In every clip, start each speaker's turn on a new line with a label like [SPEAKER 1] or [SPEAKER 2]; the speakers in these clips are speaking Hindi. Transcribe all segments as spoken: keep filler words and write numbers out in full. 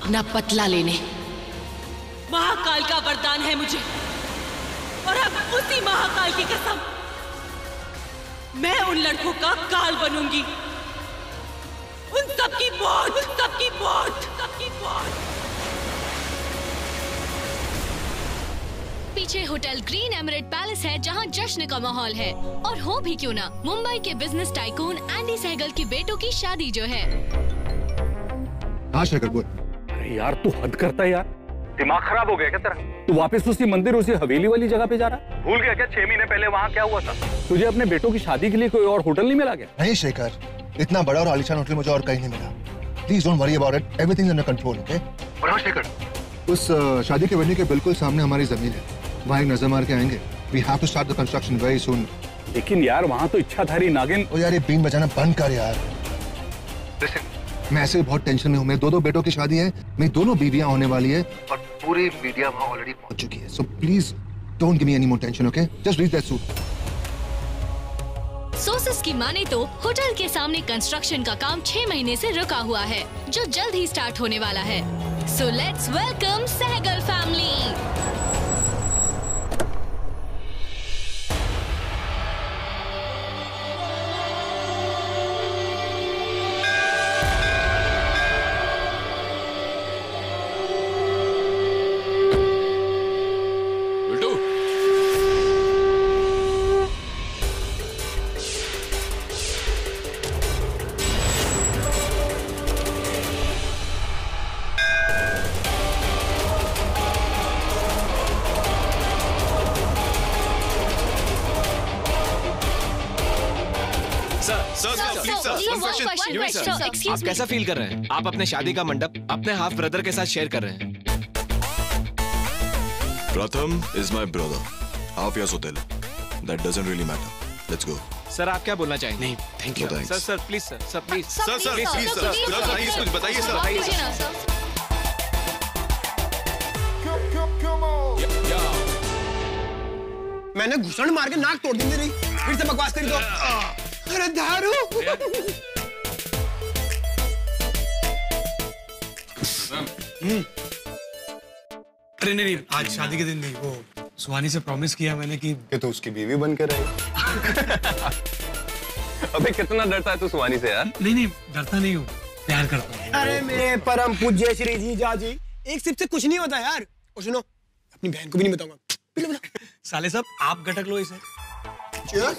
[SPEAKER 1] अपना बदला लेने। महाकाल का वरदान है मुझे, और अब उसी महाकाल की कसम मैं उन लड़कों का काल बनूंगी। उन सबकी मौत, उन सबकी मौत, सबकी मौत।
[SPEAKER 2] पीछे होटल ग्रीन एमरेट पैलेस है जहां जश्न का माहौल है, और हो भी क्यों ना मुंबई के बिजनेस टाइकून एंडी सहगल की बेटों की शादी जो है।
[SPEAKER 3] हाँ शेखर बोल।
[SPEAKER 4] अरे यार तू हद करता है यार, दिमाग खराब हो गया क्या तेरा? तू वापस उसी मंदिर उसी हवेली वाली जगह पे जा रहा है? भूल गया क्या छह महीने पहले वहाँ क्या हुआ था? तुझे अपने बेटों की शादी के लिए कोई और होटल नहीं मिला क्या?
[SPEAKER 3] नहीं शेखर, इतना बड़ा और आलीशान होटल मुझे और कहीं नहीं मिला। Please don't worry about it, everything is under control, okay? और हाँ शेखर, उस शादी के वेन्यू के बिल्कुल सामने हमारी जमीन है, वहाँ एक नजर मार के आएंगे। We have to start the construction very soon.
[SPEAKER 4] लेकिन यार वहाँ तो इच्छाधारी नागिन।
[SPEAKER 3] ओ यार ये बीन बजाना बंद कर यार। Listen, मैं ऐसे बहुत टेंशन में हूँ। मेरे दो दो बेटों की शादी है, मेरी दोनों बीवियां होने वाली है, और पूरी मीडिया वहाँ ऑलरेडी पहुंच चुकी है। So please don't give me any more tension, okay? Just reach that suit.
[SPEAKER 2] Sources की माने तो होटल के सामने कंस्ट्रक्शन का काम छह महीने से रुका हुआ है, जो जल्द ही स्टार्ट होने वाला है। So let's welcome Sehgal family.
[SPEAKER 5] आप कैसा फील कर रहे हैं? आप अपने शादी का मंडप अपने हाफ ब्रदर के साथ शेयर कर रहे हैं।
[SPEAKER 6] Pratham is my brother, half yours hotel, that doesn't really matter. Let's go.
[SPEAKER 5] Sir आप क्या बोलना चाहेंगे?
[SPEAKER 6] नहीं
[SPEAKER 5] thank you sir. Sir please sir sir please
[SPEAKER 6] sir sir please sir sir कुछ बताइए सर।
[SPEAKER 7] मैंने घुसड़ मार के नाक तोड़ दी मेरी, फिर से बकवास करी तो। अरे दारू।
[SPEAKER 8] अरे नहीं नहीं, आज शादी के दिन नहीं, वो सुहानी से प्रॉमिस किया मैंने कि
[SPEAKER 3] कि तो उसकी बीवी बन के रहेगी।
[SPEAKER 9] अबे कितना डरता है तू सुहानी से यार?
[SPEAKER 8] नहीं नहीं, डरता नहीं हूँ, प्यार करता हूँ।
[SPEAKER 7] अरे मेरे परम पूज्य श्री जीजा जी, एक सिप से कुछ नहीं होता यार। और सुनो, अपनी बहन को भी नहीं बताऊंगा।
[SPEAKER 8] साले साहब आप गटक लो इसे।
[SPEAKER 7] Cheers।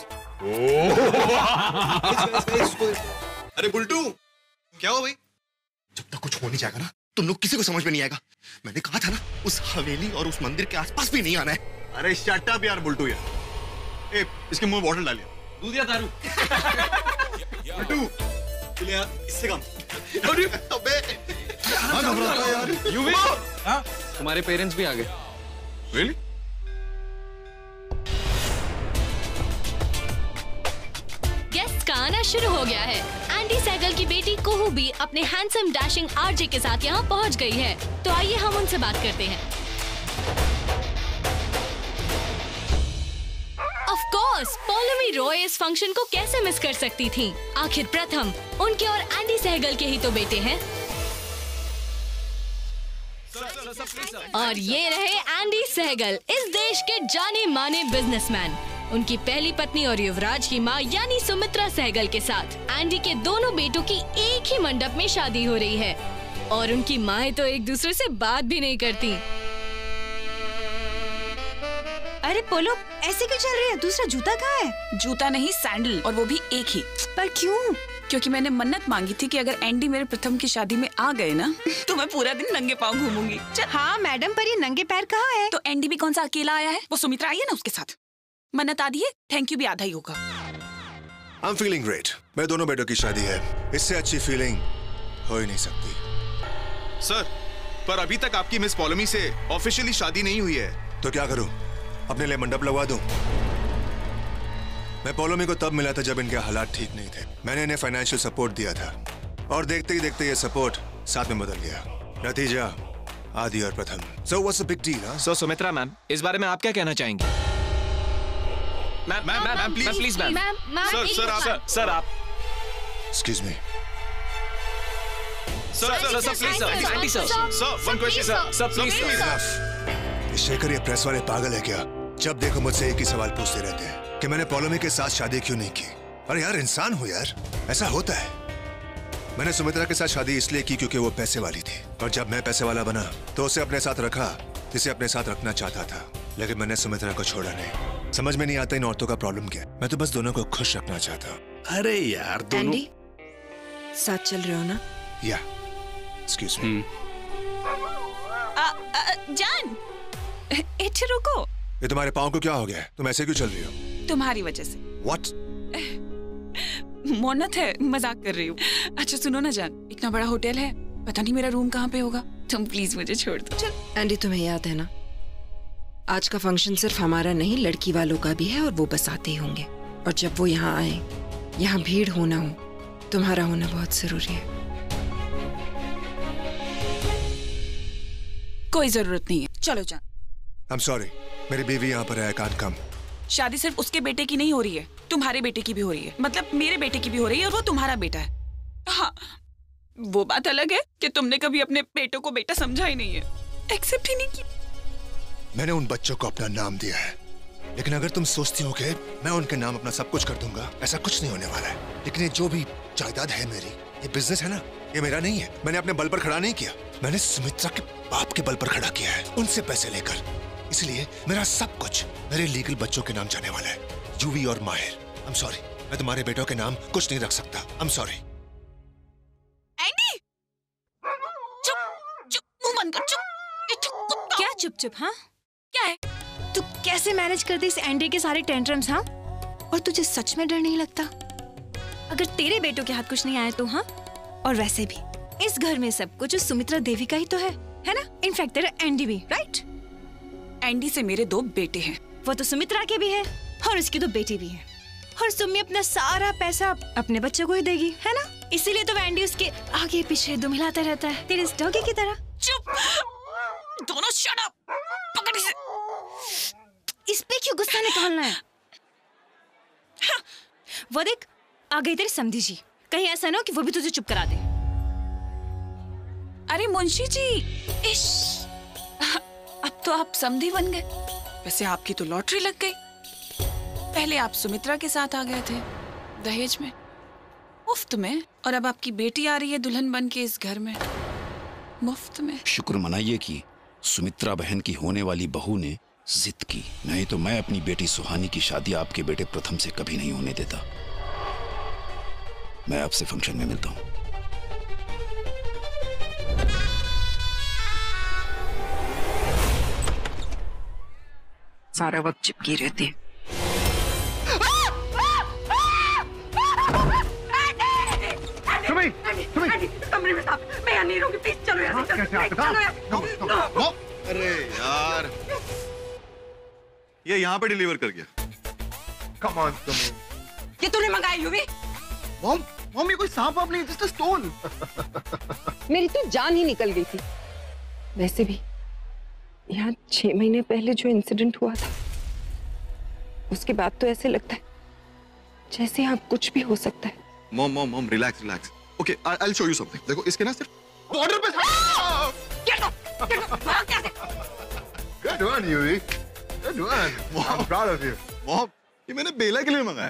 [SPEAKER 3] अरे बुल्टू, क्या हो भाई? जब तक कुछ हो नहीं जाएगा ना, तुम लोग किसी को समझ में नहीं आएगा। मैंने कहा था ना, उस हवेली और उस मंदिर के आसपास भी नहीं आना है।
[SPEAKER 6] अरे शट अप यार बुल्टू यार। ए, इसके मुंह में बॉटल डालिए।
[SPEAKER 8] दूध या दारू?
[SPEAKER 6] बुल्टू, चलिए यार, इससे कम।
[SPEAKER 3] अरे अबे, क्या घबराता है यार?
[SPEAKER 5] यू भी? हाँ, तुम्हारे पेरेंट्स भी आ गए।
[SPEAKER 6] Really?
[SPEAKER 2] गेस्ट का आना शुरू हो गया है। एंडी सहगल की बेटी कोहू भी अपने हैंडसम डैशिंग आरजे के साथ यहाँ पहुँच गई है, तो आइए हम उनसे बात करते हैं। ऑफ कोर्स, पौलमी रॉय इस फंक्शन को कैसे मिस कर सकती थी? आखिर प्रथम उनके और एंडी सहगल के ही तो बेटे हैं। और ये रहे एंडी सहगल, इस देश के जाने माने बिजनेसमैन। उनकी पहली पत्नी और युवराज की मां यानी सुमित्रा सहगल के साथ एंडी के दोनों बेटों की एक ही मंडप में शादी हो रही है, और उनकी माएं तो एक दूसरे से बात भी नहीं करती।
[SPEAKER 10] अरे पोलो, ऐसे क्यों चल रही है? दूसरा जूता कहाँ है?
[SPEAKER 11] जूता नहीं, सैंडल, और वो भी एक ही।
[SPEAKER 10] पर क्यों?
[SPEAKER 11] क्योंकि मैंने मन्नत मांगी थी कि अगर एंडी मेरे प्रथम की शादी में आ गए ना, तो मैं पूरा दिन नंगे पाँव घूमूंगी।
[SPEAKER 10] हाँ मैडम, पर ये नंगे पैर कहाँ है?
[SPEAKER 11] तो एंडी भी कौन सा अकेला आया है? वो सुमित्रा आई है ना उसके साथ। मन्नत आधी है, थैंक यू भी आधा ही होगा।
[SPEAKER 3] I'm feeling great. मेरे दोनों बेटों की शादी है, इससे अच्छी फीलिंग हो ही नहीं सकती।
[SPEAKER 6] सर, पर अभी तक आपकी मिस पॉलोमी से ऑफिशियली शादी नहीं हुई है।
[SPEAKER 3] तो क्या करूं? अपने लिए मंडप लगवा दूं? मैं पॉलोमी को तब मिला था जब इनके हालात ठीक नहीं थे। मैंने इन्हें फाइनेंशियल सपोर्ट दिया था, और देखते ही देखते ये सपोर्ट साथ में बदल गया। नतीजा आदि और प्रथम। So what's the big deal? Huh?
[SPEAKER 5] So Sumitra ma'am, इस बारे में आप क्या कहना चाहेंगी? Ma'am ma'am ma'am please please ma'am.
[SPEAKER 2] Ma'am,
[SPEAKER 5] sir sir आप सर आप
[SPEAKER 3] Excuse me.
[SPEAKER 5] Sir, sir, sir, please, sir. Aunty, sir. Sir, one question, sir. Sir, please, sir.
[SPEAKER 3] ये शेखर, ये प्रेस वाले पागल है क्या? जब देखो मुझसे एक ही सवाल पूछते रहते हैं कि मैंने पॉलोमी के साथ शादी क्यों नहीं की। अरे यार, इंसान हो यार, ऐसा होता है। मैंने सुमित्रा के साथ शादी इसलिए की क्योंकि वो पैसे वाली थी, और जब मैं पैसे वाला बना तो उसे अपने साथ रखा जिसे अपने साथ रखना चाहता था, लेकिन मैंने सुमित्रा को छोड़ा नहीं। समझ में नहीं आता इन औरतों का प्रॉब्लम क्या है। मैं तो बस दोनों को खुश रखना चाहता हूँ।
[SPEAKER 12] अरे यार दोनों
[SPEAKER 10] एंडी, साथ चल रहे हो ना?
[SPEAKER 3] या एक्सक्यूज मी।
[SPEAKER 11] जान, इधर रुको।
[SPEAKER 3] ये तुम्हारे पाँव को क्या हो गया है? तुम ऐसे क्यों चल रही हो?
[SPEAKER 11] तुम्हारी वजह से।
[SPEAKER 3] What?
[SPEAKER 11] मोनत है, मजाक कर रही हूँ। अच्छा सुनो ना जान, इतना बड़ा होटल है, पता नहीं मेरा रूम कहाँ पे होगा। तुम प्लीज मुझे छोड़ दो। चल।
[SPEAKER 10] एंडी, तुम्हें याद है ना, आज का फंक्शन सिर्फ हमारा नहीं लड़की वालों का भी है, और वो बस आते ही होंगे। और जब वो यहाँ आए, यहाँ भीड़ हो ना हो, तुम्हारा होना बहुत जरूरी है।
[SPEAKER 11] कोई जरूरत नहीं है, चलो जान।
[SPEAKER 3] I'm sorry, मेरी बीवी यहाँ पर है, I can't come।
[SPEAKER 11] शादी सिर्फ उसके बेटे की नहीं हो रही है, तुम्हारे बेटे की भी हो रही है। मतलब मेरे बेटे की भी हो रही है, और वो तुम्हारा बेटा है। हाँ, वो बात अलग है कि तुमने कभी अपने बेटों को बेटा समझा ही नहीं है, एक्सेप्ट ही नहीं किया।
[SPEAKER 3] मैंने उन बच्चों को अपना नाम दिया है, लेकिन अगर तुम सोचती हो कि मैं उनके नाम अपना सब कुछ कर दूंगा, ऐसा कुछ नहीं होने वाला है। लेकिन ये जो भी जायदाद है मेरी, ये बिजनेस है ना, ये मेरा नहीं है। मैंने अपने बल पर खड़ा नहीं किया, मैंने सुमित्रा के बाप के बल पर खड़ा किया है, उनसे पैसे लेकर। इसलिए मेरा सब कुछ मेरे लीगल बच्चों के नाम जाने वाला है, यूवी और माहिर। I'm sorry, मैं तुम्हारे बेटों के नाम कुछ नहीं रख सकता। I'm sorry।
[SPEAKER 11] एंडी, चुप, चुप, मुंह बंद कर, चुप।
[SPEAKER 10] क्या चुप चुप? हाँ,
[SPEAKER 11] क्या है?
[SPEAKER 10] तू कैसे मैनेज करती इस एंडी के सारे टेंट्रम्स? हाँ, और तुझे सच में डर नहीं लगता अगर तेरे बेटों के हाथ कुछ नहीं आए तो? हाँ, और वैसे भी इस घर में सब कुछ उस सुमित्रा देवी का ही तो है, है ना? इनफैक्ट तेरा एंडी भी, राइट?
[SPEAKER 11] एंडी से मेरे दो बेटे हैं।
[SPEAKER 10] वो तो सुमित्रा के भी है, और उसकी तो बेटी भी है, और सुमी अपना सारा पैसा अपने बच्चे को ही देगी, है ना? इसीलिए तो एंडी उसके आगे पीछे दुम हिलाता रहता है, तेरे इस डॉगी की तरह।
[SPEAKER 11] चुप, दोनों शट अप। पकड़ इसे।
[SPEAKER 10] इस पे क्यों गुस्सा निकालना है? हाँ। वो देख, आ गई तेरी समधी जी। कहीं ऐसा ना हो कि वो भी तुझे चुप करा दे।
[SPEAKER 11] अरे मुंशी जी, इश, अब तो आप समधी बन गए। वैसे आपकी तो लॉटरी लग गई। पहले आप सुमित्रा के साथ आ गए थे दहेज में, मुफ्त में, और अब आपकी बेटी आ रही है दुल्हन बन के इस घर में मुफ्त में।
[SPEAKER 12] शुक्र मनाइए कि सुमित्रा बहन की होने वाली बहू ने जिद की, नहीं तो मैं अपनी बेटी सुहानी की शादी आपके बेटे प्रथम से कभी नहीं होने देता। मैं आपसे फंक्शन में मिलता हूँ।
[SPEAKER 10] सारा वक्त चिपकी रहती है।
[SPEAKER 3] सुमी, सुमी,
[SPEAKER 11] कमरे में साहब, मैं यहाँ नहीं रहूंगी, प्लीज चलो यहाँ से, चलो, चलो यहाँ।
[SPEAKER 6] अरे यार, ये यहाँ पे डिलीवर कर गया।
[SPEAKER 3] Come on, Sumi.
[SPEAKER 11] ये तूने मंगाया यूवी?
[SPEAKER 3] मॉम, मॉम, ये कोई सांप वाप नहीं, जस्ट अ स्टोन।
[SPEAKER 10] मेरी तो जान ही निकल गई थी। वैसे भी यहाँ छह महीने पहले जो इंसिडेंट हुआ था, उसके बाद तो ऐसे लगता है जैसे यहाँ कुछ भी हो सकता है।
[SPEAKER 6] Mom, mom, mom, relax, relax. Okay, I will show you something. देखो, इसके ना सिर्फ बॉर्डर पे।
[SPEAKER 3] Good one, Yuri. Good one. I'm proud of you.
[SPEAKER 6] Mom, ये मैंने बेला के लिए मंगाया।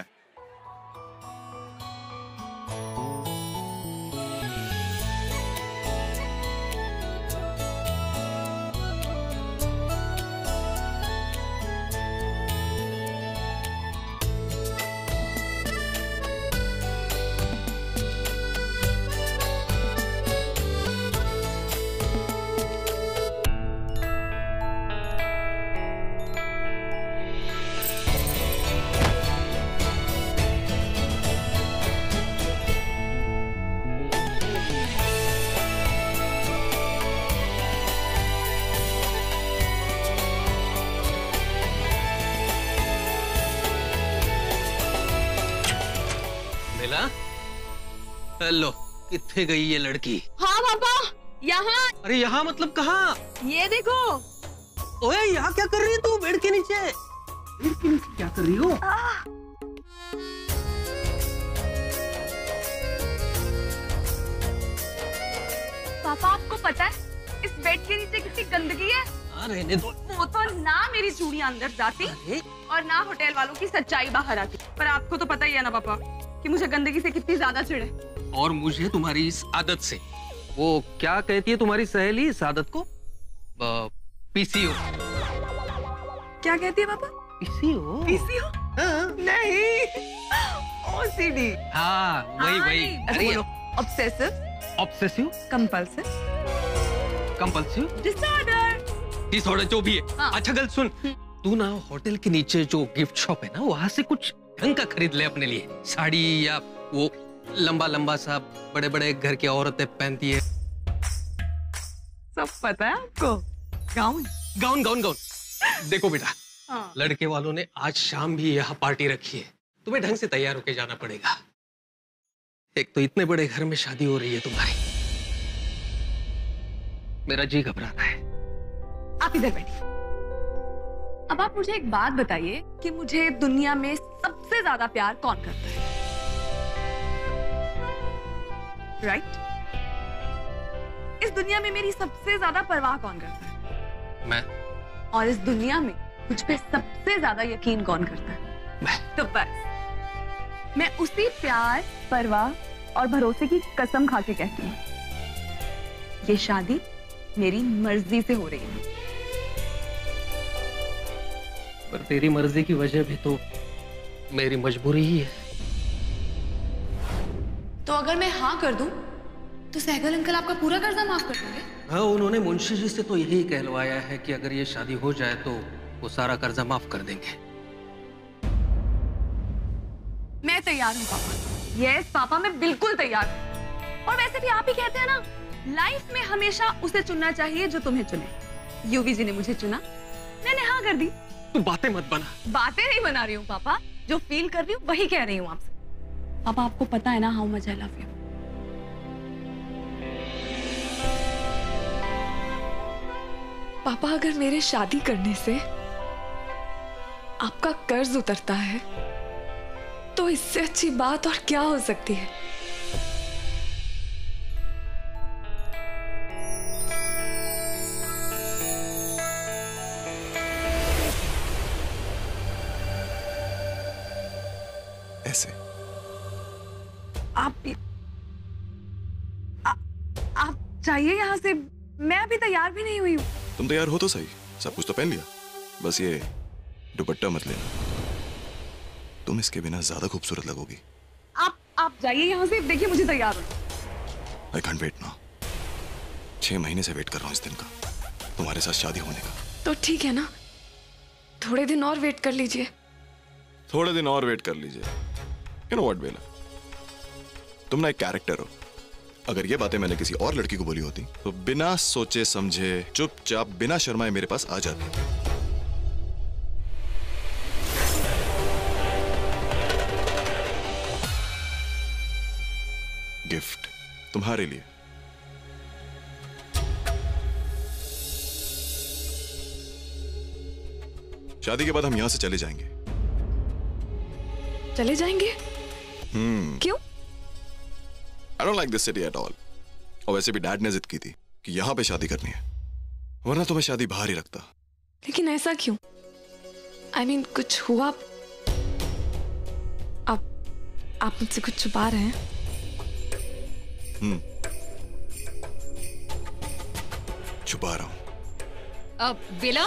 [SPEAKER 13] हेलो, किथे गई ये लड़की?
[SPEAKER 2] हाँ पापा, यहाँ।
[SPEAKER 13] अरे यहाँ मतलब कहाँ?
[SPEAKER 2] ये देखो।
[SPEAKER 13] ओए, यहाँ क्या कर रही है तू? बेड के नीचे। बेड के नीचे क्या कर रही हो?
[SPEAKER 11] पापा आपको पता है इस बेड के नीचे कितनी गंदगी है?
[SPEAKER 13] रहने दो।
[SPEAKER 11] वो तो ना मेरी चूड़ियां अंदर जाती और ना होटल वालों की सच्चाई बाहर आती। पर आपको तो पता ही है ना पापा कि मुझे गंदगी से कितनी ज्यादा चिढ़ है।
[SPEAKER 13] और मुझे तुम्हारी इस आदत से। वो क्या कहती है तुम्हारी सहेली इस आदत को? पीसीओ।
[SPEAKER 11] क्या कहती है पापा?
[SPEAKER 13] पीसीओ।
[SPEAKER 11] पीसीओ? नहीं, ओसीडी।
[SPEAKER 13] हाँ वही वही।
[SPEAKER 11] अरे obsessive.
[SPEAKER 13] Obsessive.
[SPEAKER 11] Compulsive.
[SPEAKER 13] Compulsive.
[SPEAKER 11] Disorder.
[SPEAKER 13] Disorder जो भी है।
[SPEAKER 11] हाँ।
[SPEAKER 13] अच्छा गल सुन, तू ना होटल के नीचे जो गिफ्ट शॉप है ना वहां से कुछ ढंग का खरीद ले अपने लिए। साड़ी या वो लंबा लंबा सा बड़े बड़े घर की औरतें पहनती है।
[SPEAKER 11] सब पता है आपको? Gown
[SPEAKER 13] gown gown gown. देखो बेटा,
[SPEAKER 11] हाँ।
[SPEAKER 13] लड़के वालों ने आज शाम भी यहाँ पार्टी रखी है, तुम्हें ढंग से तैयार होके जाना पड़ेगा। एक तो इतने बड़े घर में शादी हो रही है तुम्हारी, मेरा जी घबरा रहा है।
[SPEAKER 11] आप इधर बैठिए। अब आप मुझे एक बात बताइए कि मुझे दुनिया में सबसे ज्यादा प्यार कौन करता है? Right right? इस दुनिया में मेरी सबसे ज्यादा परवाह कौन करता है?
[SPEAKER 13] मैं।
[SPEAKER 11] और इस दुनिया में मुझ पे सबसे ज्यादा यकीन कौन करता है?
[SPEAKER 13] मैं।
[SPEAKER 11] तो बस मैं उसी प्यार, परवाह और भरोसे की कसम खा के कहती हूँ, ये शादी मेरी मर्जी से हो रही है।
[SPEAKER 13] पर तेरी मर्जी की वजह भी तो मेरी मजबूरी ही है।
[SPEAKER 11] तो अगर मैं हाँ कर दूं, तो सहगल अंकल आपका पूरा कर्जा माफ कर देंगे?
[SPEAKER 13] हाँ, उन्होंने मुंशी जी से तो यही कहलवाया है कि अगर ये शादी हो जाए तो वो सारा कर्जा माफ कर देंगे।
[SPEAKER 11] मैं तैयार हूँ पापा। यस पापा, मैं बिल्कुल तैयार हूँ। और वैसे भी आप ही कहते हैं ना, लाइफ में हमेशा उसे चुनना चाहिए जो तुम्हें चुने। यूवी जी ने मुझे चुना, मैंने हाँ कर दी।
[SPEAKER 13] तू बातें मत बना।
[SPEAKER 11] बातें नहीं बना रही हूँ पापा, जो फील कर रही हूँ वही कह रही हूँ आपसे। पापा आपको पता है ना how much I love you. पापा अगर मेरे शादी करने से आपका कर्ज उतरता है तो इससे अच्छी बात और क्या हो सकती है?
[SPEAKER 6] ऐसे
[SPEAKER 11] आप आ, आप चाहिए यहाँ से, मैं अभी तैयार भी नहीं हुई हूँ।
[SPEAKER 6] तुम तैयार हो तो सही, सब कुछ तो पहन लिया, बस ये दुपट्टा मत लेना, तुम इसके बिना ज्यादा खूबसूरत लगोगी।
[SPEAKER 11] आप आप जाइए यहाँ से, देखिए मुझे तैयार हो।
[SPEAKER 6] I can't wait now. छह महीने से वेट कर रहा हूँ इस दिन का, तुम्हारे साथ शादी होने का।
[SPEAKER 11] तो ठीक है ना, थोड़े दिन और वेट कर लीजिए।
[SPEAKER 6] थोड़े दिन और वेट कर लीजिए। यू नो व्हाट बेला, तुम ना एक कैरेक्टर हो। अगर ये बातें मैंने किसी और लड़की को बोली होती तो बिना सोचे समझे चुपचाप बिना शर्माए मेरे पास आ जाती। गिफ्ट तुम्हारे लिए। शादी के बाद हम यहां से चले जाएंगे।
[SPEAKER 11] चले जाएंगे?
[SPEAKER 6] हम्म।
[SPEAKER 11] क्यों?
[SPEAKER 6] I don't like this city at all. और वैसे भी डैड ने जिद की थी कि यहाँ पे शादी करनी है, वरना तो मैं शादी बाहर ही रखता।
[SPEAKER 11] लेकिन ऐसा क्यों? I mean, कुछ हुआ? आप आप मुझसे कुछ छुपा रहे हैं?
[SPEAKER 6] हम्म, छुपा रहा हूं।
[SPEAKER 14] अब Bela,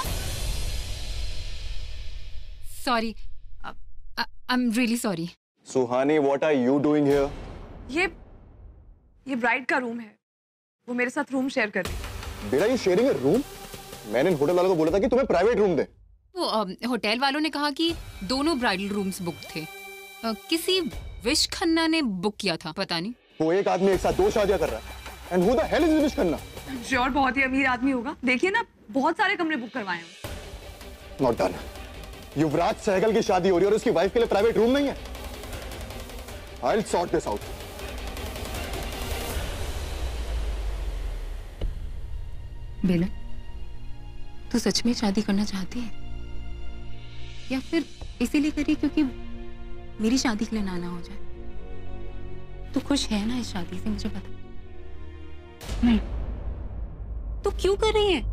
[SPEAKER 14] sorry, I am really sorry.
[SPEAKER 6] Suhani, what are you doing here?
[SPEAKER 11] ये ये ब्राइड का रूम है, वो मेरे साथ रूम शेयर कर रही है।
[SPEAKER 3] बेटा, ये शेयरिंग है रूम? मैंने होटल वालों को बोला था कि तुम्हें प्राइवेट रूम दे।
[SPEAKER 14] तो होटल वालों ने कहा कि दोनों ब्राइडल रूम्स बुक थे। आ, किसी विश खन्ना ने बुक किया था, पता नहीं।
[SPEAKER 3] वो एक आदमी एक साथ दो शादियां कर रहा है। And who the hell is Vish Khanna?
[SPEAKER 11] Sure बहुत ही अमीर आदमी होगा, देखिए ना बहुत सारे कमरे बुक करवाए हैं।
[SPEAKER 3] Not done. युवराज सहगल की शादी हो रही है और उसकी वाइफ के लिए प्राइवेट रूम नहीं है। I will sort this out.
[SPEAKER 14] Bela, तू सच में शादी करना चाहती है या फिर इसीलिए करी क्योंकि मेरी शादी के लिए ना ना हो जाए? तू खुश है ना इस शादी से, मुझे पता।
[SPEAKER 11] नहीं,
[SPEAKER 14] तो क्यों कर रही है?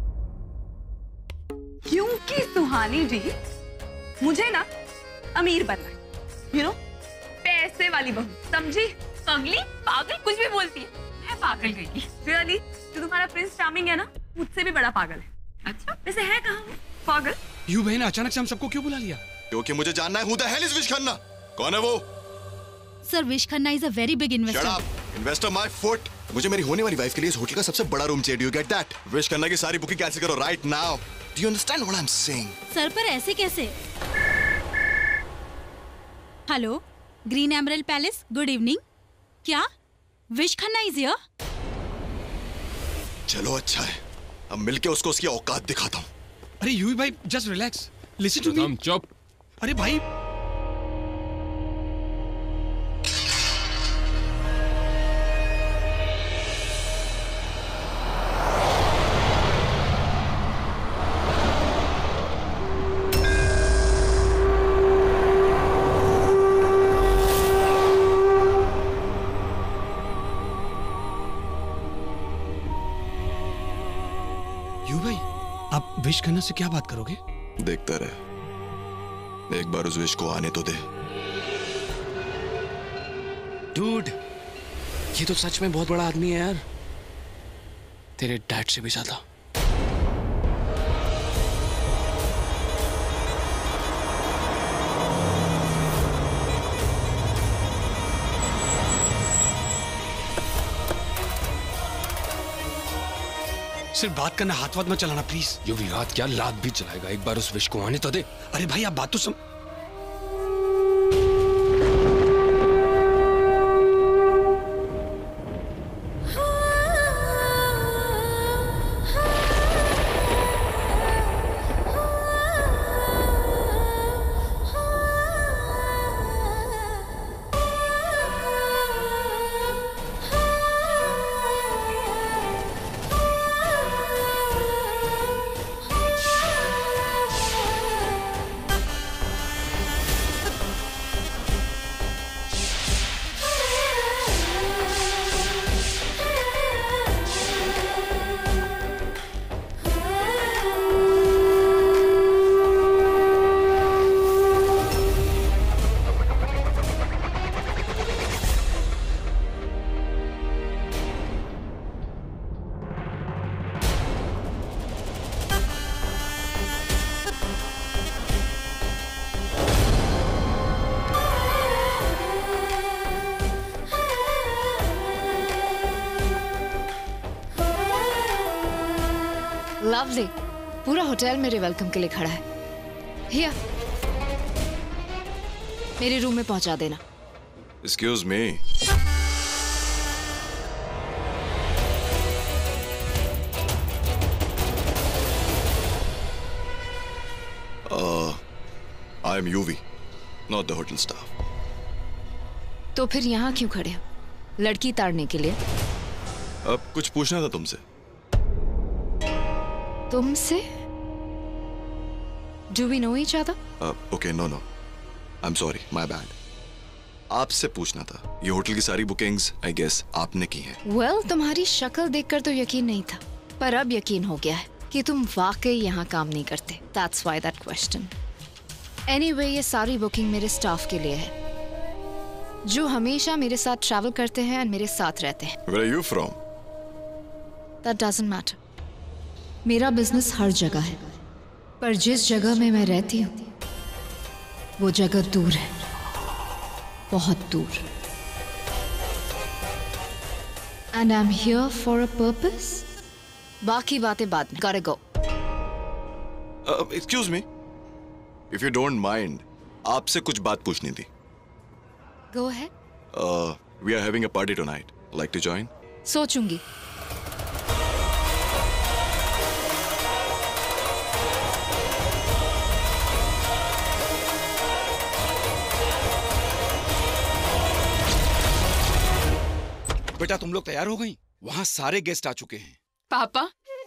[SPEAKER 11] क्योंकि सुहानी जी, मुझे ना अमीर बनना है, यू नो, पैसे वाली बहू, समझी? पगली पागल कुछ भी बोलती है, मैं पागल गई। रियली, जो तुम्हारा प्रिंस चार्मिंग है ना, मुझसे भी बड़ा पागल है। अच्छा, वैसे है कहाँ वो पागल?
[SPEAKER 8] यू बहन, अचानक से हम सबको क्यों बुला लिया?
[SPEAKER 6] क्योंकि मुझे जानना है who the hell is Vish Khanna? कौन है वो?
[SPEAKER 15] Sir, Vish Khanna is a very big investor.
[SPEAKER 6] Shut up, investor my foot. मुझे मेरी होने वाली वाइफ के लिए इस होटल का सबसे बड़ा रूम चाहिए। Do you get that? Vish Khanna की सारी बुकिंग कैंसिल करो right now. Do you understand what I'm saying?
[SPEAKER 15] सर, पर ऐसे कैसे? Hello, green emerald palace, good evening. क्या विश खन्ना इज हियर?
[SPEAKER 6] चलो अच्छा है, अब मिलके उसको उसकी औकात दिखाता हूँ।
[SPEAKER 8] अरे यूवी भाई, just relax, listen to me.
[SPEAKER 9] चुप।
[SPEAKER 8] अरे भाई, विश खन्ना से क्या बात करोगे?
[SPEAKER 6] देखता रहे, एक बार उस विश को आने तो दे।
[SPEAKER 5] डूड, ये तो सच में बहुत बड़ा आदमी है यार, तेरे डैड से भी ज्यादा।
[SPEAKER 8] सिर्फ बात करना, हाथ वाथ मत चलाना प्लीज।
[SPEAKER 5] यो भी हाथ क्या, लात भी चलाएगा। एक बार उस विश को आने तो दे।
[SPEAKER 8] अरे भाई, आप बात तो सम...
[SPEAKER 16] लवली, पूरा होटल मेरे वेलकम के लिए खड़ा है। हिया, मेरे रूम में पहुंचा देना।
[SPEAKER 6] Excuse me. Uh, I am U V, not the hotel staff.
[SPEAKER 16] तो फिर यहाँ क्यों खड़े हो? लड़की ताड़ने के लिए?
[SPEAKER 6] अब कुछ पूछना था तुमसे।
[SPEAKER 16] तुमसे? Do we know each other?
[SPEAKER 6] Uh, okay, no, no. I'm sorry, my bad. आपसे पूछना था, ये होटल की सारी बुकिंग्स, I guess, आपने की हैं।
[SPEAKER 16] Well, तुम्हारी शक्ल देखकर तो यकीन नहीं था, पर अब यकीन हो गया है कि तुम वाकई यहाँ काम नहीं करते। That's why that question. Anyway, ये सारी बुकिंग मेरे स्टाफ के लिए है, जो हमेशा मेरे साथ ट्रैवल करते हैं और मेरे साथ रहते हैं।
[SPEAKER 6] Where are you from?
[SPEAKER 16] That doesn't matter. मेरा बिजनेस हर जगह है, पर जिस जगह में मैं रहती हूँ वो जगह दूर है, बहुत दूर। And I'm here for a purpose. बाकी बातें बाद में। Gotta go.
[SPEAKER 6] Uh, excuse me. If you don't mind, आपसे कुछ बात पूछनी थी।
[SPEAKER 16] Go ahead.
[SPEAKER 6] Uh, we are having a party tonight. Like to join?
[SPEAKER 16] सोचूंगी।
[SPEAKER 12] बेटा, तुम लोग तैयार हो गई? वहाँ सारे गेस्ट आ चुके हैं।
[SPEAKER 14] पापा,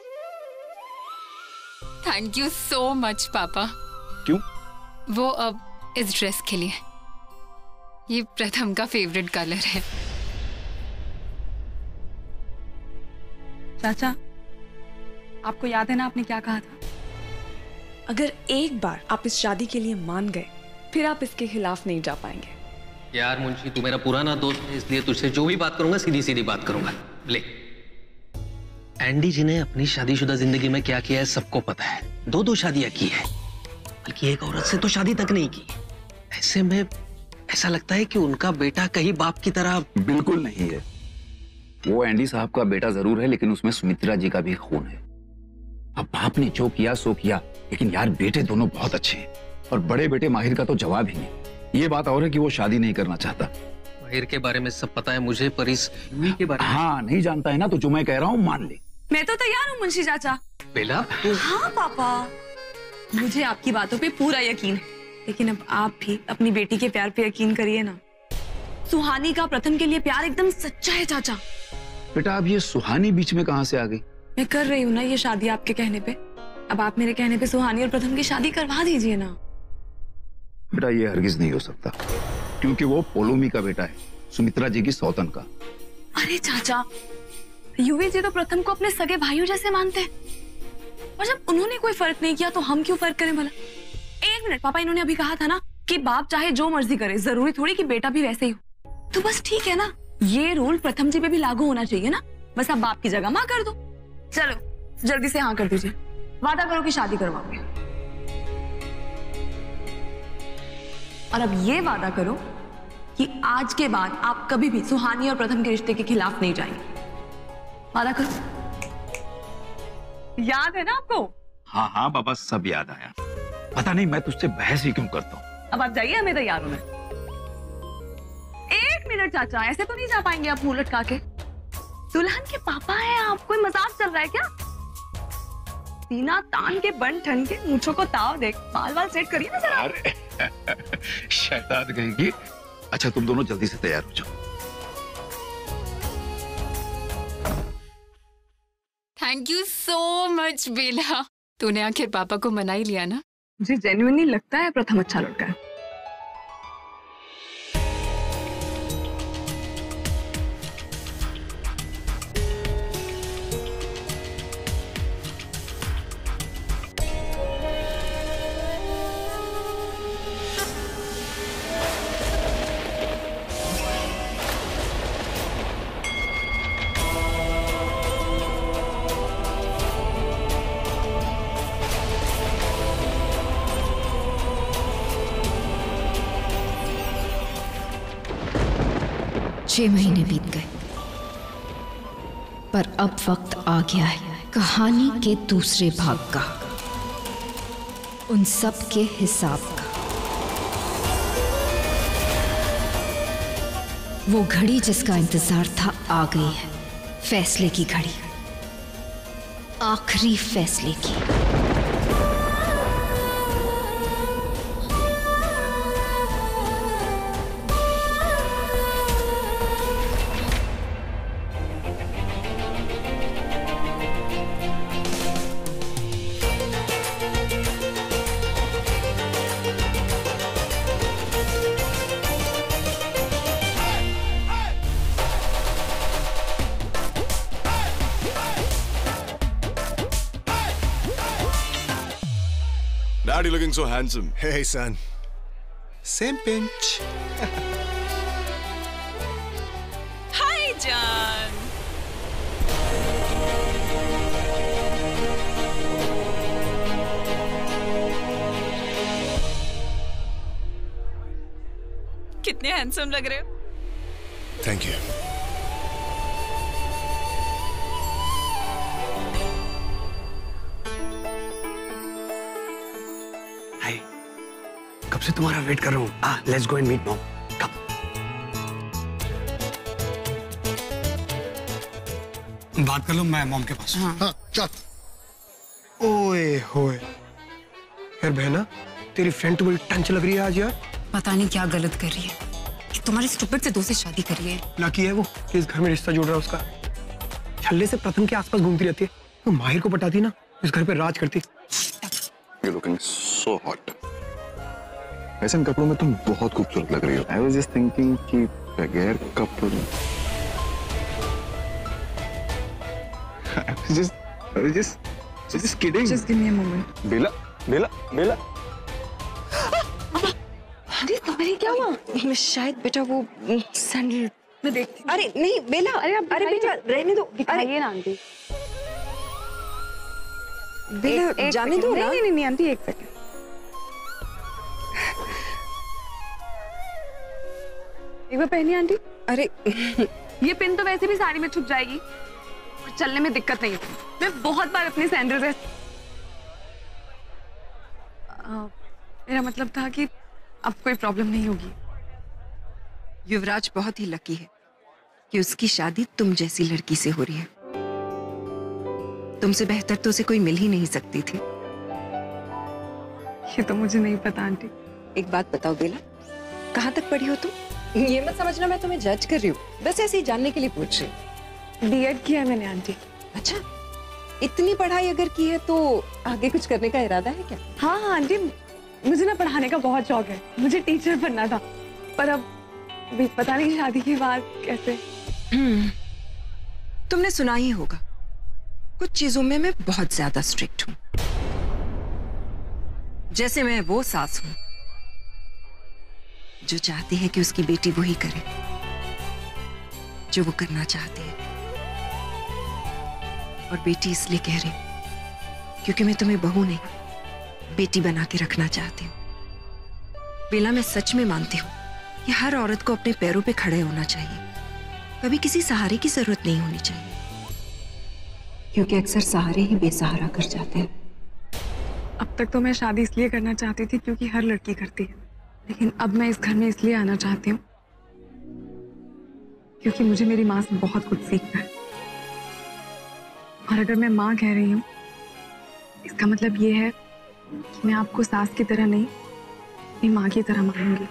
[SPEAKER 14] थैंक यू सो मच पापा।
[SPEAKER 4] क्यों?
[SPEAKER 14] वो अब इस ड्रेस के लिए, ये प्रथम का फेवरेट कलर है।
[SPEAKER 11] चाचा, आपको याद है ना आपने क्या कहा था? अगर एक बार आप इस शादी के लिए मान गए फिर आप इसके खिलाफ नहीं जा पाएंगे।
[SPEAKER 13] यार मुंशी, तू मेरा पुराना दोस्त है, इसलिए तुझसे जो भी बात करूंगा सीधी सीधी बात करूंगा। ले, एंडी जी ने अपनी शादीशुदा जिंदगी में क्या किया है सबको पता है। दो दो शादियां की है, बल्कि एक औरत से तो शादी तक नहीं की। ऐसे में ऐसा लगता है कि उनका बेटा कहीं बाप की तरह।
[SPEAKER 12] बिल्कुल नहीं है, वो एंडी साहब का बेटा जरूर है, लेकिन उसमें सुमित्रा जी का भी खून है। अब बाप ने जो किया सो किया, लेकिन यार बेटे दोनों बहुत अच्छे हैं, और बड़े बेटे माहिर का तो जवाब ही नहीं। ये बात और है कि वो शादी नहीं करना चाहता।
[SPEAKER 13] माहिर के बारे में सब पता है मुझे, पर इस यूवी के बारे में
[SPEAKER 12] हाँ नहीं जानता है ना, तो जो मैं कह रहा हूँ मान ले।
[SPEAKER 11] मैं तो तैयार हूँ मुंशी चाचा।
[SPEAKER 13] बेला
[SPEAKER 11] तू... हाँ पापा, मुझे आपकी बातों पे पूरा यकीन है, लेकिन अब आप भी अपनी बेटी के प्यार पे यकीन करिए ना। सुहानी का प्रथम के लिए प्यार एकदम सच्चा है चाचा।
[SPEAKER 12] बेटा अब ये सुहानी बीच में कहाँ से आ गई?
[SPEAKER 11] मैं कर रही हूँ ना ये शादी आपके कहने पे। अब आप मेरे कहने पे सुहानी और प्रथम की शादी करवा दीजिए ना।
[SPEAKER 12] बेटा ये हरगिज नहीं हो सकता, क्योंकि वो पोलोमी का बेटा है, सुमित्रा जी की सौतन का।
[SPEAKER 11] अरे चाचा, युवी जी तो प्रथम को अपने सगे भाइयों जैसे मानते हैं, और जब उन्होंने कोई फर्क नहीं किया तो हम क्यों फर्क करें भला? एक मिनट पापा, इन्होंने अभी कहा था ना कि बाप चाहे जो मर्जी करे, जरूरी थोड़ी कि बेटा भी वैसे ही हो। तो बस ठीक है ना, ये रूल प्रथम जी पे भी लागू होना चाहिए ना। बस आप बाप की जगह माँ कर दो। चलो जल्दी से हाँ कर दीजिए, वादा करो कि शादी करवाओगे। और अब ये वादा करो कि आज के बाद आप कभी भी सुहानी और प्रथम के रिश्ते के खिलाफ नहीं जाएंगे। वादा करो। याद है ना आपको?
[SPEAKER 12] हाँ हाँ बाबा, सब याद आया। पता नहीं मैं तुझसे बहस ही क्यों करता हूँ।
[SPEAKER 11] अब आप जाइए, हमें तैयार हूं मैं। एक मिनट चाचा, ऐसे तो नहीं जा पाएंगे आप मुंह लटका के। दुल्हन के पापा हैं आप, कोई मजाक चल रहा है क्या? सीना तान के बन ठन के मूंछों को ताव देख, बाल बाल सेट करिए ना जरा।
[SPEAKER 12] अरे शैतान कहेगी। अच्छा तुम दोनों जल्दी से तैयार हो जाओ।
[SPEAKER 14] Thank you so much Bela, तूने आखिर पापा को मना ही लिया ना।
[SPEAKER 11] मुझे जेन्युइनली लगता है प्रथम अच्छा लड़का है।
[SPEAKER 16] छह महीने बीत गए, पर अब वक्त आ गया है कहानी के दूसरे भाग का, उन सब के हिसाब का। वो घड़ी जिसका इंतजार था आ गई है, फैसले की घड़ी, आखिरी फैसले की।
[SPEAKER 6] Daddy looking so handsome.
[SPEAKER 3] Hey son. Same pinch.
[SPEAKER 11] Hi John. कितने हैंडसम लग रहे हो।
[SPEAKER 3] Thank you.
[SPEAKER 7] कब से तुम्हारा वेट कर रहा हूँ। आ, let's go and meet mom. Come.
[SPEAKER 8] बात कर लो मैं मॉम के पास।
[SPEAKER 7] हाँ, हाँ चल। ओए होए, यार बहना, तेरी फ्रेंड तो बड़ी टंच लग रही है आज यार।
[SPEAKER 14] पता नहीं क्या गलत कर रही है कि तुम्हारे स्टूपिड से दोस्त से शादी कर रही है।
[SPEAKER 7] लकी है वो कि इस घर में रिश्ता जुड़ रहा है उसका। छल्ले से प्रथम के आसपास घूमती रहती है, तो माहिर को पटाती ना, इस घर पे राज करती।
[SPEAKER 6] You're looking so hot. ऐसे इन कपड़ों में तुम बहुत खूबसूरत लग रही हो। I was just thinking कि बगैर कपड़ों I was just, I was just
[SPEAKER 9] Just kidding.
[SPEAKER 11] Just give me a moment.
[SPEAKER 9] Bela, Bela, Bela.
[SPEAKER 10] Aunty तुम्हारी क्या हुआ? शायद बेटा वो सैंडल में देखती। अरे नहीं बेला, अरे अब अरे बेटा रहने दो।
[SPEAKER 11] दिखाइए ना आंटी।
[SPEAKER 10] बेला जाने दो ना।
[SPEAKER 11] नहीं नहीं नहीं आंटी, एक सेकंड। एक बार पहनिए आंटी।
[SPEAKER 10] अरे
[SPEAKER 11] ये पिन तो वैसे भी साड़ी में छुप जाएगी और चलने में दिक्कत नहीं होती। मैं बहुत बार अपने सैंडल ड्रेस, मेरा मतलब था कि अब कोई प्रॉब्लम नहीं होगी।
[SPEAKER 10] युवराज बहुत ही लकी है कि उसकी शादी तुम जैसी लड़की से हो रही है। तुमसे बेहतर तो उसे कोई मिल ही नहीं सकती थी।
[SPEAKER 11] ये तो मुझे नहीं पता आंटी।
[SPEAKER 10] एक बात बताओ बेला, कहाँ तक पढ़ी हो तुम? ये मत समझना मैं तुम्हें जज कर रही हूँ, बस ऐसे ही जानने के लिए पूछ रही हूँ।
[SPEAKER 11] बीएड किया है मैंने आंटी।
[SPEAKER 10] अच्छा, इतनी पढ़ाई अगर की है तो आगे कुछ करने का इरादा है क्या?
[SPEAKER 11] हाँ हाँ आंटी, मुझे ना पढ़ाने का बहुत शौक है। मुझे टीचर बनना था, पर अब भी पता नहीं शादी के बाद कैसे।
[SPEAKER 10] तुमने सुना ही होगा, कुछ चीजों में मैं बहुत ज्यादा स्ट्रिक्ट हूँ। जैसे मैं वो सास हूँ जो चाहती है कि उसकी बेटी वही करे जो वो करना चाहती है। और बेटी इसलिए कह रही हूं क्योंकि मैं तुम्हें बहू नहीं, बेटी बना के रखना चाहती हूँ। बेला, मैं सच में मानती हूँ कि हर औरत को अपने पैरों पे खड़े होना चाहिए, कभी किसी सहारे की जरूरत नहीं होनी चाहिए, क्योंकि अक्सर सहारे ही बेसहारा कर जाते हैं।
[SPEAKER 11] अब तक तो मैं शादी इसलिए करना चाहती थी क्योंकि हर लड़की करती है, लेकिन अब मैं इस घर में इसलिए आना चाहती हूँ क्योंकि मुझे मेरी माँ से बहुत कुछ सीखना है। और अगर मैं माँ कह रही हूँ, इसका मतलब ये है कि मैं आपको सास की तरह नहीं, अपनी माँ की तरह मानूंगी।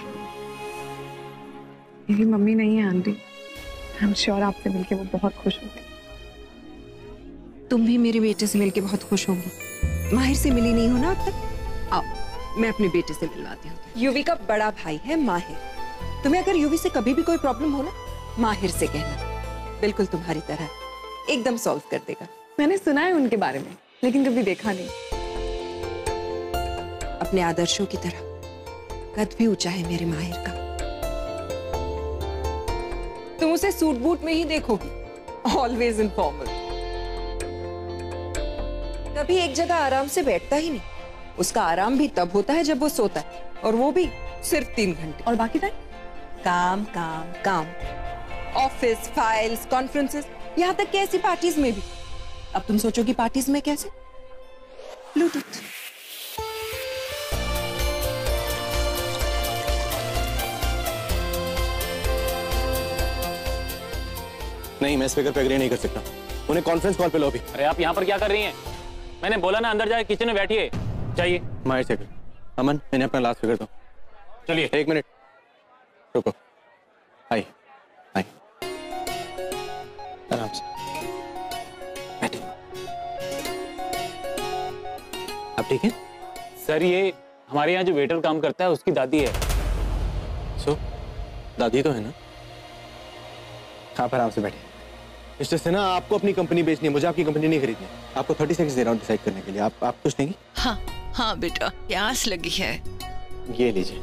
[SPEAKER 11] मेरी मम्मी नहीं है आंटी, आई एम श्योर आपसे मिलके वो बहुत खुश होगी।
[SPEAKER 10] तुम भी मेरे बेटे से मिलके बहुत खुश होगी। माहिर से मिली नहीं हो ना अब तक? आओ, मैं अपने बेटे से मिलवाती हूँ। युवी का बड़ा भाई है माहिर। तुम्हें अगर युवी से कभी भी कोई प्रॉब्लम हो ना, माहिर से कहना, बिल्कुल तुम्हारी तरह एकदम सॉल्व कर देगा।
[SPEAKER 11] मैंने सुना है उनके बारे में, लेकिन कभी देखा नहीं।
[SPEAKER 10] अपने आदर्शों की तरह कद भी ऊंचा है मेरे माहिर का। तुम उसे सूट बूट में ही देखोगी, ऑलवेज इनफॉर्मल। कभी एक जगह आराम से बैठता ही नहीं। उसका आराम भी तब होता है जब वो सोता है, और वो भी सिर्फ तीन घंटे।
[SPEAKER 11] और बाकी टाइम
[SPEAKER 10] काम काम काम, ऑफिस, फाइल्स, कॉन्फ्रेंसेस, यहाँ तक कि ऐसी पार्टीज में भी। अब तुम सोचोगी पार्टीज में कैसे? ब्लूटूथ।
[SPEAKER 17] नहीं, मैं स्पीकर पे एग्री नहीं कर सकता। उन्हें कॉन्फ्रेंस कॉल पे लो अभी।
[SPEAKER 18] अरे आप यहाँ पर क्या कर रही हैं? मैंने बोला ना अंदर जाके किचन में बैठिए। चाहिए
[SPEAKER 17] माहिर से अमन, मैंने अपना लास्ट फिगर दो।
[SPEAKER 18] चलिए
[SPEAKER 17] एक मिनट रुको। आई आई आराम से बैठे। आप ठीक है?
[SPEAKER 18] सर, ये हमारे यहाँ जो वेटर काम करता है उसकी दादी है।
[SPEAKER 17] सो दादी तो है ना? आप आराम से बैठे। मिस्टर सिन्हा, आपको अपनी कंपनी बेचनी है, मुझे आपकी कंपनी नहीं खरीदनी। आपको थर्टी सेकंड्स दे रहा हूँ डिसाइड करने के लिए। आप आप कुछ देंगी?
[SPEAKER 19] हाँ हाँ बेटा, प्यास लगी है।
[SPEAKER 17] ये लीजिए।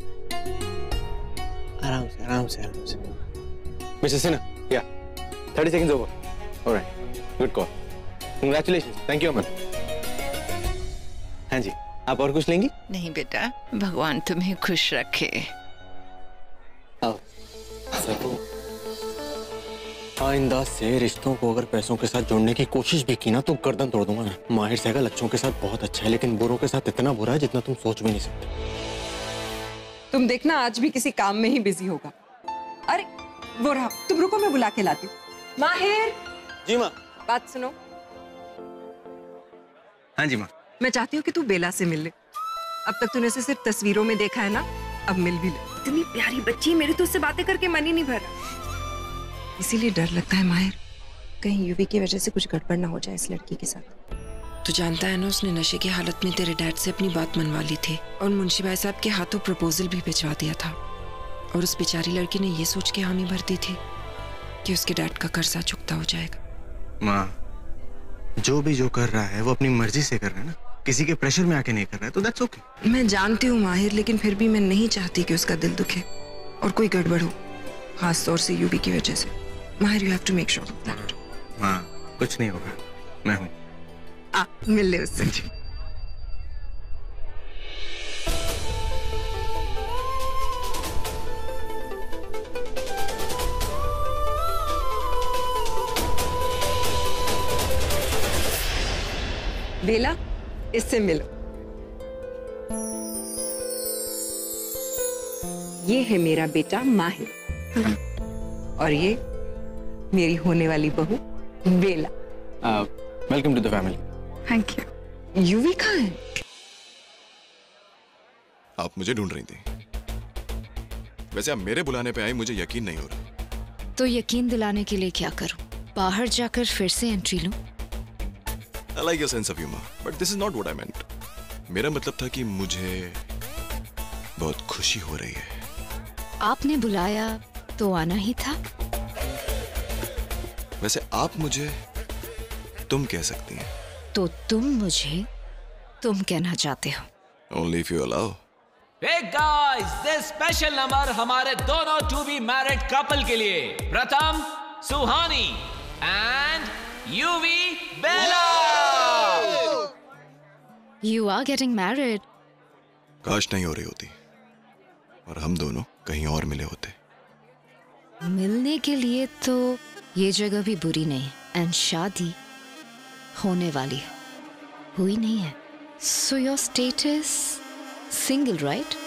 [SPEAKER 17] आराम से आराम से आराम से। मिस्टर सिन्हा, या thirty seconds over. Alright, good call, congratulations. Thank you Aman. हाँ जी, आप और कुछ लेंगी?
[SPEAKER 19] नहीं बेटा, भगवान तुम्हें खुश रखे।
[SPEAKER 17] आओ। आइंदा से रिश्तों को अगर पैसों के साथ जोड़ने की कोशिश भी की ना तो गर्दन तोड़ दूंगा। माहिर सहगल अच्छों के साथ बहुत अच्छा है, लेकिन बुरों के साथ इतना बुरा है जितना तुम सोच भी नहीं सकते।
[SPEAKER 10] तुम देखना आज भी किसी काम में ही बिजी होगा। अरे वो रहा, तुम रुको, मैं बुला के लाती हूँ। माहिर।
[SPEAKER 17] जी माँ।
[SPEAKER 10] बात सुनो।
[SPEAKER 17] हाँ जी माँ।
[SPEAKER 10] मैं चाहती हूँ कि तू बेला से मिल ले। अब तक तूने उसे सिर्फ तस्वीरों में देखा है ना, अब मिल भी ले। इतनी प्यारी बच्ची, मेरे तो उससे बातें करके मन ही नहीं भर रहा। इसीलिए डर लगता है माहिर, कहीं युवी की वजह से कुछ गड़बड़ ना हो जाए इस लड़की के साथ। तू जानता है ना, उसने नशे की हालत में तेरे डैड से अपनी बात मनवा ली थी और मुंशी भाई साहब के हाथों प्रपोजल भी भिजवा दिया था। और उस बेचारी लड़की ने ये सोच के हामी भर दी थी कि उसके डैड का कर्जा चुकता हो जाएगा।
[SPEAKER 17] माँ, जो भी जो कर रहा है वो अपनी मर्जी से कर रहा है ना, किसी के प्रेशर में आके नहीं कर रहा है, तो दैट्स ओके।
[SPEAKER 20] मैं जानती हूँ माहिर, लेकिन फिर भी मैं नहीं चाहती कि उसका दिल दुखे और कोई गड़बड़ हो, खास तौर से यूवी की वजह से। Mahir, you have to make sure of that.
[SPEAKER 17] हाँ, कुछ नहीं होगा, मैं हूँ।
[SPEAKER 20] आ, मिल ले उससे। बेला, इससे मिलो। ये है मेरा बेटा माहिर और ये मेरी होने वाली बहू Bela.
[SPEAKER 17] Welcome to the family.
[SPEAKER 20] Thank you. Yuvi कहाँ है?
[SPEAKER 6] आप मुझे ढूंढ रही थी। वैसे आप मेरे बुलाने पे आई, मुझे यकीन नहीं हो रहा।
[SPEAKER 16] तो यकीन दिलाने के लिए क्या करूं? बाहर जाकर फिर से एंट्री लूं?
[SPEAKER 6] I like your sense of humor, but this is not what I meant. मेरा मतलब था कि मुझे बहुत खुशी हो रही है।
[SPEAKER 16] आपने बुलाया तो आना ही था।
[SPEAKER 6] वैसे आप मुझे तुम कह सकती हैं।
[SPEAKER 16] तो तुम मुझे तुम कहना चाहते हो?
[SPEAKER 6] Only if you allow.
[SPEAKER 21] Hey guys, this special number हमारे दोनों to be married couple के लिए। Pratham Suhani and Yuvi Bela.
[SPEAKER 16] You are getting married.
[SPEAKER 6] काश नहीं हो रही होती और हम दोनों कहीं और मिले होते।
[SPEAKER 16] मिलने के लिए तो ये जगह भी बुरी नहीं है, एंड शादी होने वाली है, हुई नहीं है। So your status single, right?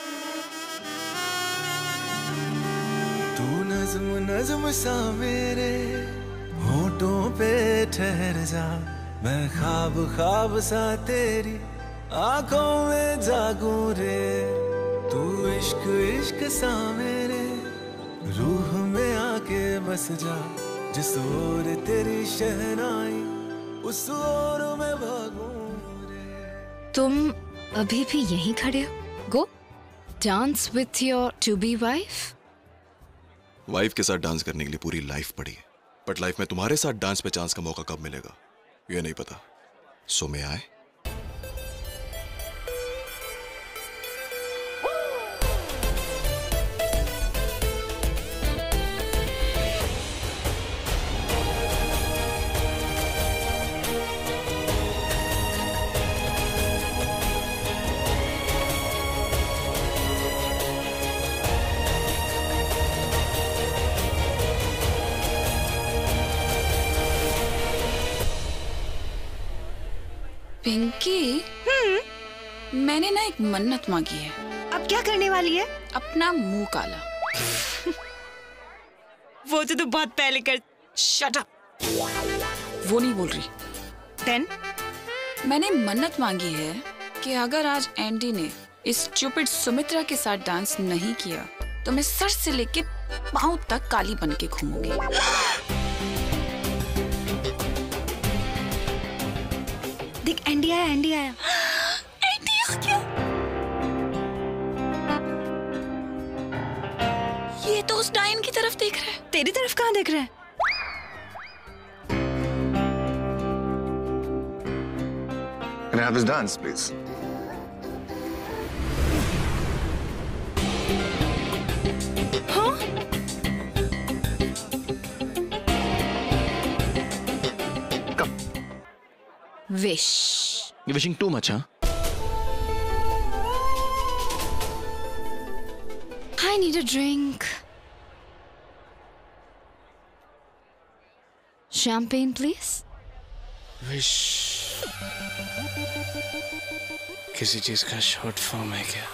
[SPEAKER 22] तू नज़्म नज़्म सा मेरे होठों पे ठहर जा, मैं ख्वाब ख्वाब सा तेरी आंखों में जागूं रे। तू इश्क इश्क सा मेरे रूह में आके बस जा, जिस ओर तेरी शहनाई उस ओर में भागूं रे।
[SPEAKER 16] तुम अभी भी यहीं खड़े हो? Go dance with your to be wife.
[SPEAKER 6] Wife के साथ डांस करने के लिए पूरी लाइफ पड़ी है, बट लाइफ में तुम्हारे साथ डांस पे चांस का मौका कब मिलेगा ये नहीं पता। सो मैं आए।
[SPEAKER 11] पिंकी, हम्म, मैंने ना एक मन्नत मांगी है।
[SPEAKER 10] अब क्या करने वाली है?
[SPEAKER 11] अपना मुंह काला।
[SPEAKER 10] वो तो तू बहुत पहले कर।
[SPEAKER 11] Shut up. वो नहीं बोल रही।
[SPEAKER 10] Then?
[SPEAKER 11] मैंने मन्नत मांगी है कि अगर आज एंडी ने इस स्टूपिड सुमित्रा के साथ डांस नहीं किया तो मैं सर से लेके पांव तक काली बन के घूमूंगी।
[SPEAKER 10] देख, एंडी आया, एंडी आया।
[SPEAKER 11] एंडी आ गया। ये तो उस डाइन की तरफ देख रहा है।
[SPEAKER 10] तेरी तरफ कहाँ देख रहा है?
[SPEAKER 23] Can I have this dance, please?
[SPEAKER 10] Huh?
[SPEAKER 23] Come.
[SPEAKER 16] Wish.
[SPEAKER 5] You're wishing too much, huh?
[SPEAKER 16] I need a drink. Champagne, please.
[SPEAKER 5] Wish. किसी चीज का शॉर्ट फॉर्म है क्या?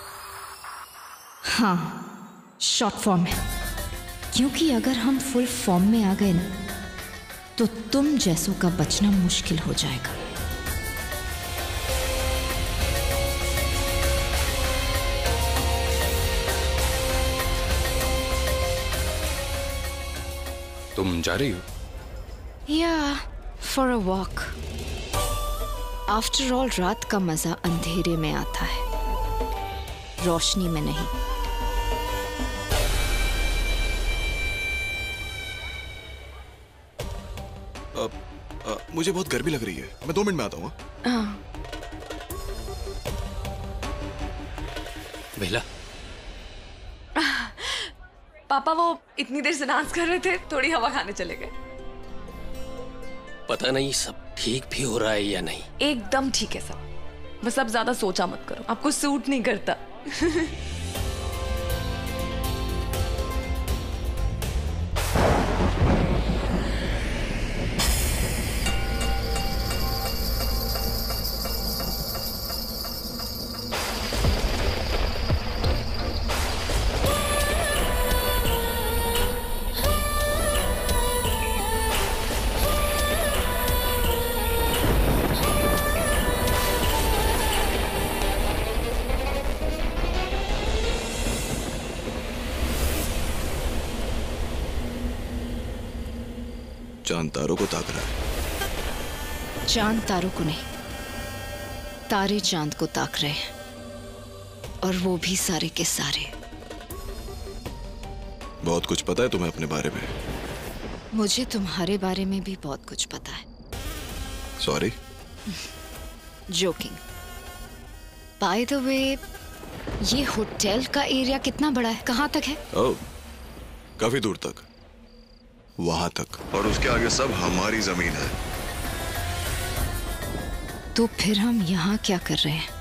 [SPEAKER 16] हाँ, शॉर्ट फॉर्म है। क्योंकि अगर हम फुल फॉर्म में आ गए ना तो तुम जैसों का बचना मुश्किल हो जाएगा।
[SPEAKER 5] तुम जा रही हो?
[SPEAKER 16] Yeah, for a walk. After all रात का मजा अंधेरे में आता है, रोशनी में नहीं।
[SPEAKER 6] अब आ, मुझे बहुत गर्मी लग रही है, मैं दो मिनट में आता हूँ।
[SPEAKER 20] हाँ।
[SPEAKER 5] बेला,
[SPEAKER 1] पापा वो इतनी देर से डांस कर रहे थे, थोड़ी हवा खाने चले गए।
[SPEAKER 5] पता नहीं सब ठीक भी हो रहा है या नहीं।
[SPEAKER 1] एकदम ठीक है सब, बस अब ज्यादा सोचा मत करो, आपको सूट नहीं करता।
[SPEAKER 6] चांद तारों को ताक रहा है।
[SPEAKER 16] चांद तारों को नहीं, तारे चांद को ताक रहे हैं, और वो भी सारे के सारे।
[SPEAKER 6] बहुत कुछ पता है तुम्हें अपने बारे में।
[SPEAKER 16] मुझे तुम्हारे बारे में भी बहुत कुछ पता है।
[SPEAKER 6] Sorry.
[SPEAKER 16] Joking. By the way, ये होटल का एरिया कितना बड़ा है, कहाँ तक है?
[SPEAKER 6] ओह, काफी दूर तक, वहां तक, और उसके आगे सब हमारी जमीन है।
[SPEAKER 16] तो फिर हम यहाँ क्या कर रहे हैं?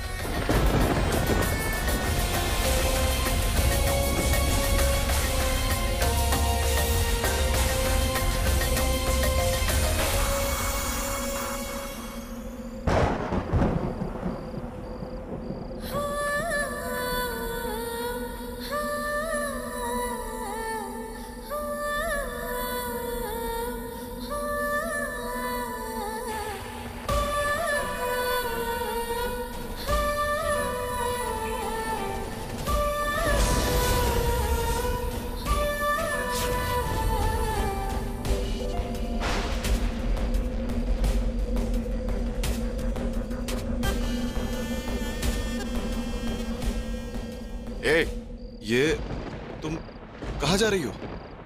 [SPEAKER 6] ए, ये तुम कहाँ जा रही हो?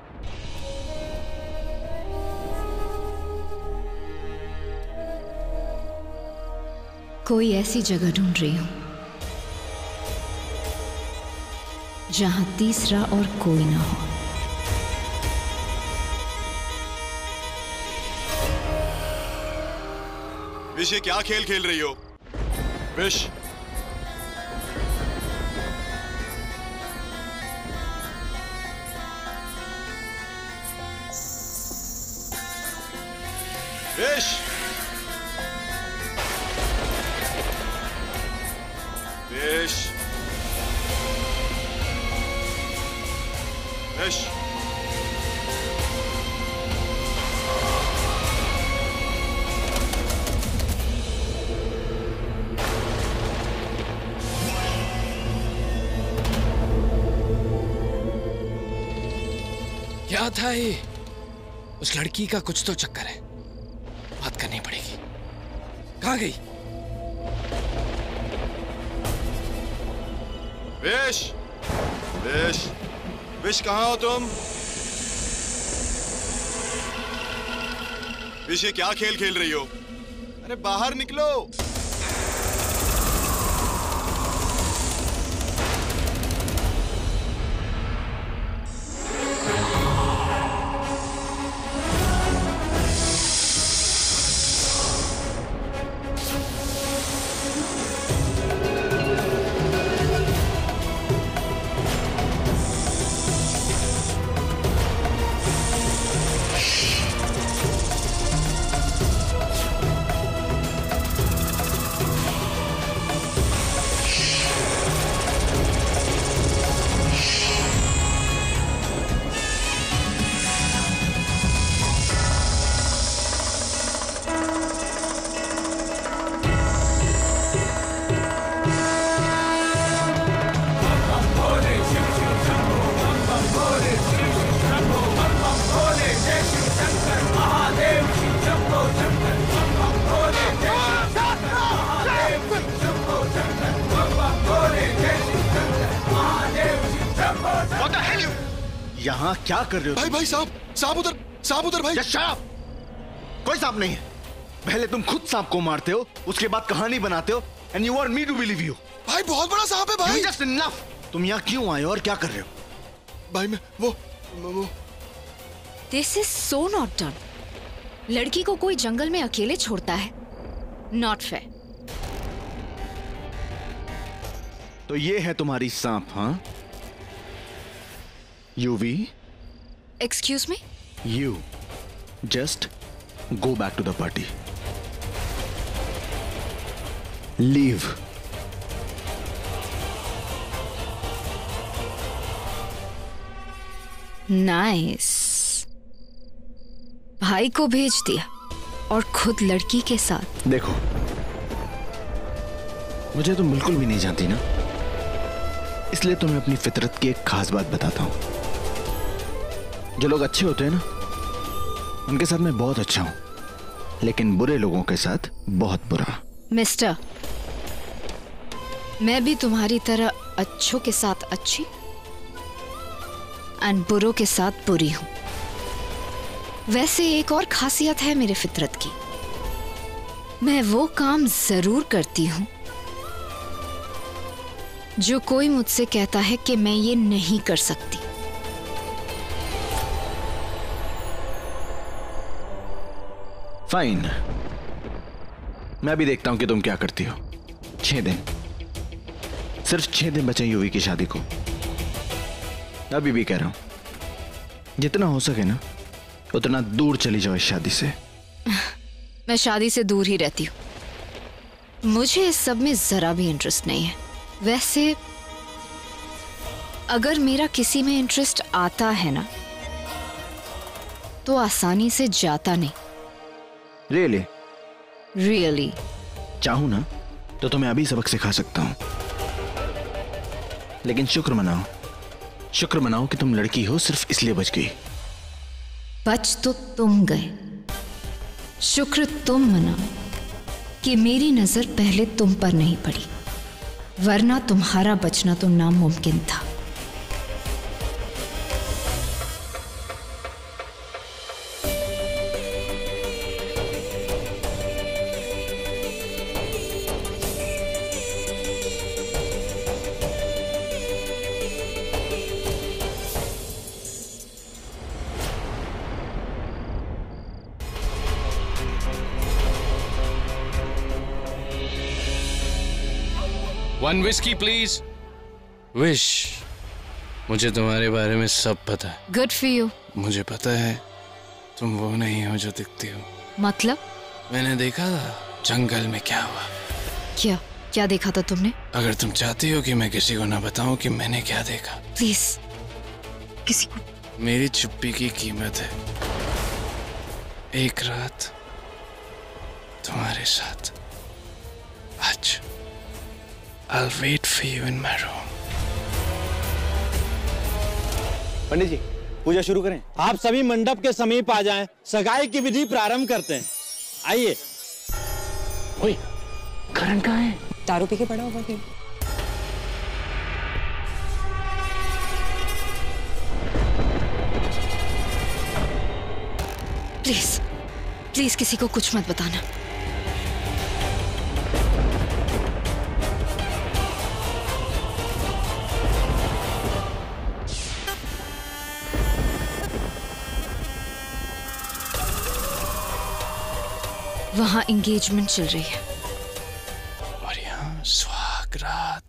[SPEAKER 16] कोई ऐसी जगह ढूंढ रही हूं जहां तीसरा और कोई ना हो।
[SPEAKER 6] विश, ये क्या खेल खेल रही हो? विश, विश, विश, विश,
[SPEAKER 5] क्या था ये? उस लड़की का कुछ तो चक्कर है, बात करनी पड़ेगी। कहाँ गई?
[SPEAKER 6] विश, विश, विश कहाँ हो तुम? विश, ये क्या खेल खेल रही हो? अरे बाहर निकलो।
[SPEAKER 2] यहाँ क्या कर रहे हो?
[SPEAKER 6] भाई भाई साहब, साहब उधर, साहब उधर भाई।
[SPEAKER 2] Shut up! कोई सांप नहीं है। पहले तुम खुद सांप को मारते हो, उसके बाद कहानी बनाते हो, and you want me to believe you.
[SPEAKER 6] भाई बहुत बड़ा सांप है भाई।
[SPEAKER 2] Just enough. तुम यहाँ क्यों आए हो और क्या कर रहे हो?
[SPEAKER 6] भाई मैं वो वो
[SPEAKER 16] this is so not done. लड़की को कोई जंगल में अकेले छोड़ता है, नॉट फेयर।
[SPEAKER 2] तो ये है तुम्हारी सांप, हाँ? Yuvi,
[SPEAKER 16] excuse me?
[SPEAKER 2] You just go back to the party. Leave.
[SPEAKER 16] Nice. भाई को भेज दिया और खुद लड़की के साथ।
[SPEAKER 2] देखो, मुझे तुम बिल्कुल भी नहीं जानती ना, इसलिए तुम्हें अपनी फितरत की एक खास बात बताता हूं। जो लोग अच्छे होते हैं ना, उनके साथ मैं बहुत अच्छा हूं, लेकिन बुरे लोगों के साथ बहुत बुरा।
[SPEAKER 16] मिस्टर, मैं भी तुम्हारी तरह अच्छों के साथ अच्छी एंड बुरों के साथ बुरी हूं। वैसे एक और खासियत है मेरे फितरत की, मैं वो काम जरूर करती हूं जो कोई मुझसे कहता है कि मैं ये नहीं कर सकती।
[SPEAKER 2] फाइन, मैं भी देखता हूं कि तुम क्या करती हो। छह दिन, सिर्फ छह दिन बचे यूवी की शादी को। अभी भी कह रहा हूं, जितना हो सके ना उतना दूर चली जाओ इस शादी से।
[SPEAKER 16] मैं शादी से दूर ही रहती हूं, मुझे इस सब में जरा भी इंटरेस्ट नहीं है। वैसे अगर मेरा किसी में इंटरेस्ट आता है ना, तो आसानी से जाता नहीं।
[SPEAKER 2] रियली?
[SPEAKER 16] रियली।
[SPEAKER 2] चाहूं ना तो तुम्हें अभी सबक सिखा सकता हूं, लेकिन शुक्र मनाओ, शुक्र मनाओ कि तुम लड़की हो, सिर्फ इसलिए बच गई।
[SPEAKER 16] बच तो तुम गए, शुक्र तुम मनाओ कि मेरी नजर पहले तुम पर नहीं पड़ी, वरना तुम्हारा बचना तो नामुमकिन था।
[SPEAKER 5] One whisky please. विश, मुझे तुम्हारे बारे में सब पता है।
[SPEAKER 16] Good for you.
[SPEAKER 5] मुझे पता है तुम वो नहीं हो जो दिखती हो।
[SPEAKER 16] मतलब?
[SPEAKER 5] मैंने देखा था जंगल में क्या हुआ।
[SPEAKER 16] क्या क्या देखा था तुमने?
[SPEAKER 5] अगर तुम चाहती हो कि मैं किसी को ना बताऊं कि मैंने क्या देखा,
[SPEAKER 16] प्लीज किसी को।
[SPEAKER 5] मेरी चुप्पी की कीमत है एक रात तुम्हारे साथ। आज I'll wait for you in my room.
[SPEAKER 17] पंडित जी, पूजा शुरू करें। आप सभी मंडप के समीप आ जाएं, सगाई की विधि प्रारंभ करते हैं। आइए।
[SPEAKER 13] ओए, करण कहाँ है?
[SPEAKER 20] दारू पी के पड़ा होगा फिर।
[SPEAKER 16] प्लीज प्लीज किसी को कुछ मत बताना। वहां एंगेजमेंट चल रही है
[SPEAKER 5] और यहाँ सुहाग रात।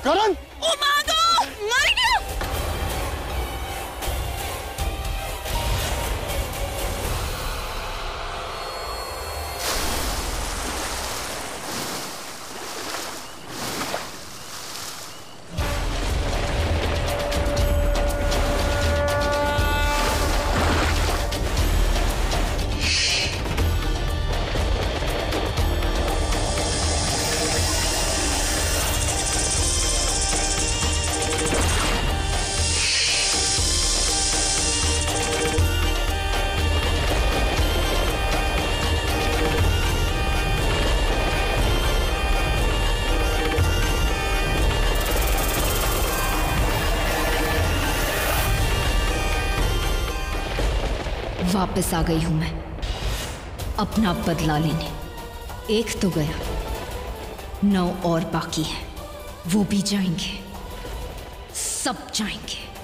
[SPEAKER 3] करण!
[SPEAKER 11] ओ मागो! मर गया!
[SPEAKER 16] वापस आ गई हूं मैं अपना बदला लेने। एक तो गया, नौ और बाकी है। वो भी जाएंगे, सब जाएंगे।